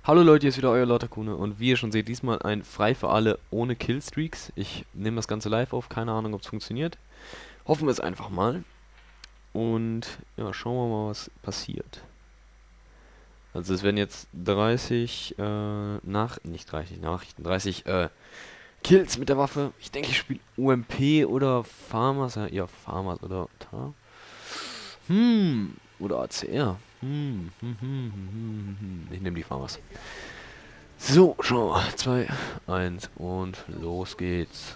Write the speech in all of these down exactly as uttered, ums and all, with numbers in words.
Hallo Leute, hier ist wieder euer Lauterkune und wie ihr schon seht, diesmal ein Frei für alle ohne Killstreaks. Ich nehme das Ganze live auf, keine Ahnung, ob es funktioniert. Hoffen wir es einfach mal. Und ja, schauen wir mal, was passiert. Also es werden jetzt dreißig, äh, nach, nicht dreißig Nachrichten, dreißig, äh, Kills mit der Waffe. Ich denke, ich spiele U M P oder Farmers, ja, eher Farmers oder Tar. Hm, oder A C R. Hm, hm, hm, hm, hm, hm. hm. Ich nehme die Farmers. So, schon mal. zwei, eins und los geht's.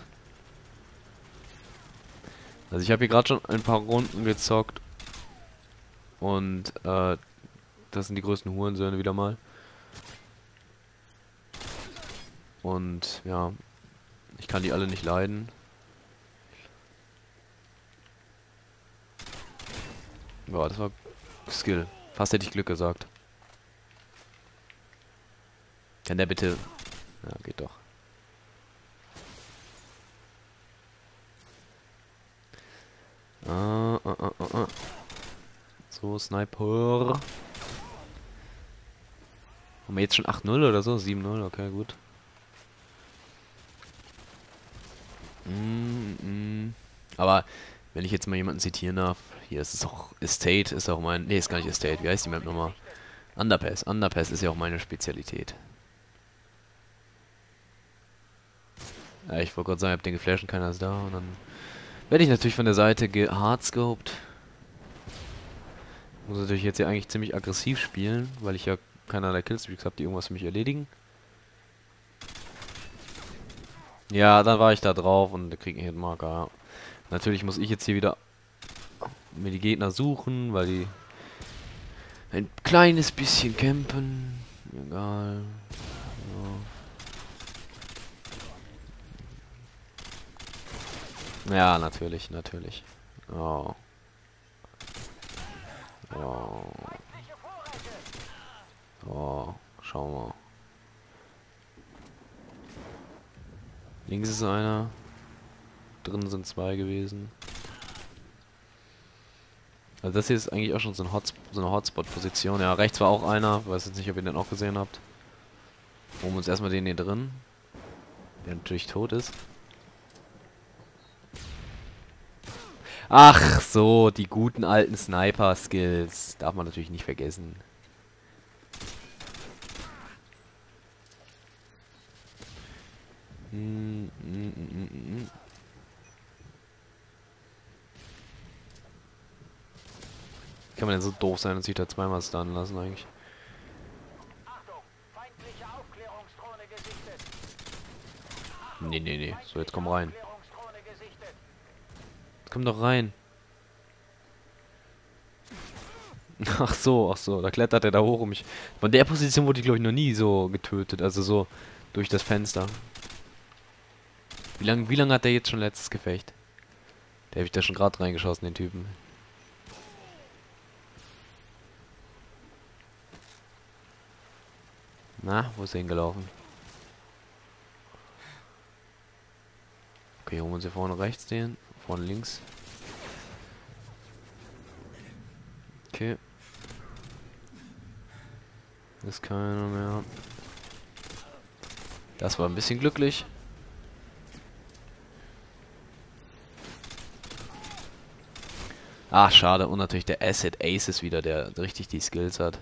Also ich habe hier gerade schon ein paar Runden gezockt. Und, äh, das sind die größten Hurensöhne wieder mal. Und, ja, ich kann die alle nicht leiden. Boah, das war Skill. Fast hätte ich Glück gesagt. Kann der bitte... Ja, geht doch. Ah, ah, ah, ah, ah. So, Sniper. Haben wir jetzt schon acht null oder so? sieben null, okay, gut. Mm, mm. Aber wenn ich jetzt mal jemanden zitieren darf, hier ist es auch Estate, ist auch mein. Nee, ist gar nicht Estate, wie heißt die Map nochmal? Underpass. Underpass ist ja auch meine Spezialität. Ja, ich wollte gerade sagen, ich hab den geflasht und keiner ist da. Und dann werde ich natürlich von der Seite gehardscoped. Muss natürlich jetzt ja eigentlich ziemlich aggressiv spielen, weil ich ja keinerlei Killstreaks habe, die irgendwas für mich erledigen. Ja, dann war ich da drauf und krieg einen Hitmarker. Ja. Natürlich muss ich jetzt hier wieder mir die Gegner suchen, weil die ein kleines bisschen campen. Egal. Ja, ja natürlich, natürlich. Oh. Oh. Oh. Schau mal. Links ist einer. Drinnen sind zwei gewesen. Also das hier ist eigentlich auch schon so, ein Hotspot, so eine Hotspot-Position. Ja, rechts war auch einer. Weiß jetzt nicht, ob ihr den auch gesehen habt. Holen wir uns erstmal den hier drin. Der natürlich tot ist. Ach so, die guten alten Sniper-Skills. Darf man natürlich nicht vergessen. Hm, hm, hm, hm, hm. Kann man denn so doof sein und sich da zweimal stunnen lassen eigentlich? Nee, nee, nee. So, jetzt komm rein. Jetzt komm doch rein. Ach so, ach so. Da klettert er da hoch um mich. Von der Position wurde ich, glaube ich, noch nie so getötet. Also so durch das Fenster. Wie lange wie lang hat der jetzt schon letztes Gefecht? Der habe ich da schon gerade reingeschossen, den Typen. Na, wo ist er hingelaufen? Okay, holen wir uns hier vorne rechts den. Vorne links. Okay. Ist keiner mehr. Das war ein bisschen glücklich. Ach, schade. Und natürlich der Acid Ace ist wieder, der richtig die Skills hat.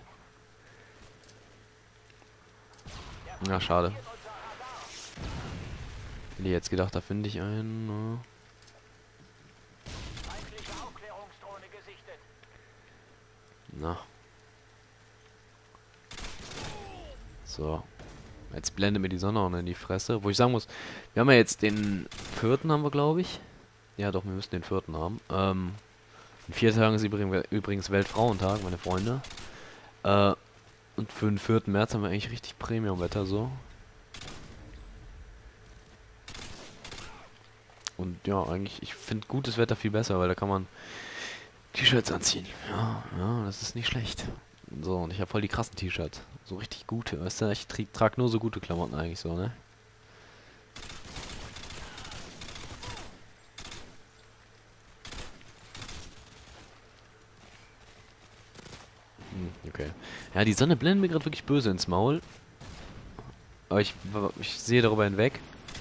Ja, schade. Hätte ich jetzt gedacht, da finde ich einen. Ne? Na. So. Jetzt blendet mir die Sonne auch noch in die Fresse. Wo ich sagen muss, wir haben ja jetzt den vierten haben wir, glaube ich. Ja doch, wir müssen den vierten haben. Ähm, in vier Tagen ist übrigens übrigens Weltfrauentag, meine Freunde. Äh, und für den vierten März haben wir eigentlich richtig Premium-Wetter so. Und ja, eigentlich, ich finde gutes Wetter viel besser, weil da kann man T-Shirts anziehen. Ja, ja, das ist nicht schlecht. So, und ich habe voll die krassen T-Shirts. So richtig gute, weißt du, ich trage nur so gute Klamotten eigentlich so, ne? Hm, okay. Ja, die Sonne blendet mir gerade wirklich böse ins Maul. Aber ich, ich sehe darüber hinweg.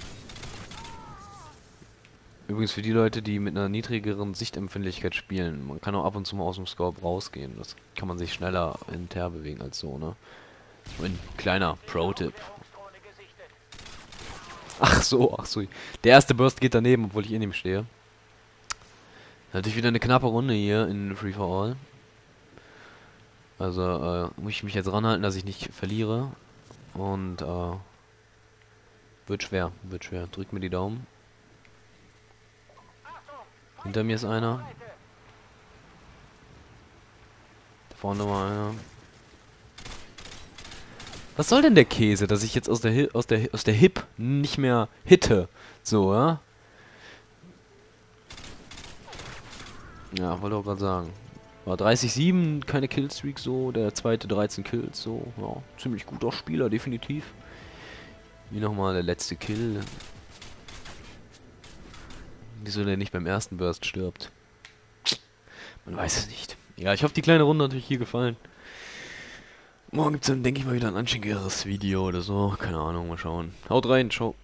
Übrigens für die Leute, die mit einer niedrigeren Sichtempfindlichkeit spielen, man kann auch ab und zu mal aus dem Scope rausgehen. Das kann man sich schneller hinterher bewegen als so, ne? Ein kleiner Pro-Tipp. Ach so, ach so. Der erste Burst geht daneben, obwohl ich in ihm stehe. Natürlich wieder eine knappe Runde hier in Free for All. Also äh, muss ich mich jetzt ranhalten, dass ich nicht verliere. Und äh, wird schwer, wird schwer. Drück mir die Daumen. Hinter mir ist einer. Da vorne war einer. Was soll denn der Käse, dass ich jetzt aus der Hi aus der aus der Hip nicht mehr hitte? So, ja? Ja, wollte auch gerade sagen. War dreißig sieben, keine Killstreak so, der zweite dreizehn Kills so, ja, ziemlich guter Spieler, definitiv. Wie nochmal der letzte Kill. Wieso der nicht beim ersten Burst stirbt? Man weiß es nicht. Ja, ich hoffe, die kleine Runde hat euch hier gefallen. Morgen gibt es dann, denke ich mal, wieder ein anständigeres Video oder so. Keine Ahnung, mal schauen. Haut rein, ciao.